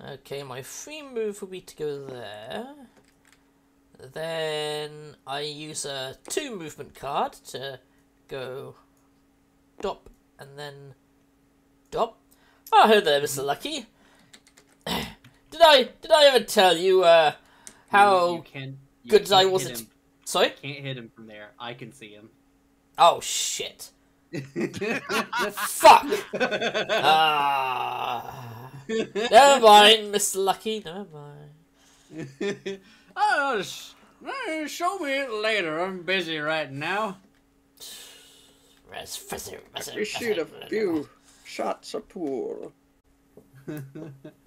Okay, my free move will be to go there. Then I use a 2 movement card to go dop and then dop. Oh, hello there, Mr. Lucky. Did I ever tell you how good I was at... Sorry? You can't hit him from there. I can see him. Oh, shit. Fuck! Never mind, Mr. Lucky, never mind. Show me it later. I'm busy right now. We shoot a few shots a pool.